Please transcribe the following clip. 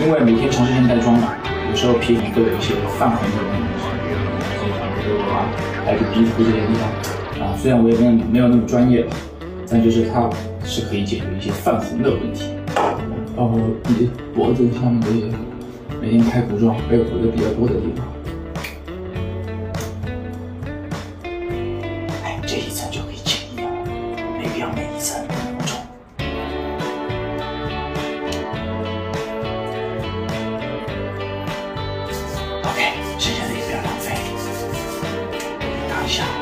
因为每天长时间带妆嘛，有时候皮肤会有一些泛红的东西，比如啊，还有鼻头这些地方啊，虽然我也没有那么专业，但就是它是可以解决一些泛红的问题。你脖子上面这些每天开古装背活的比较多的地方，哎，这一层就可以轻易了，没必要每一层补充。OK，剩下的也不要浪费，拿一下。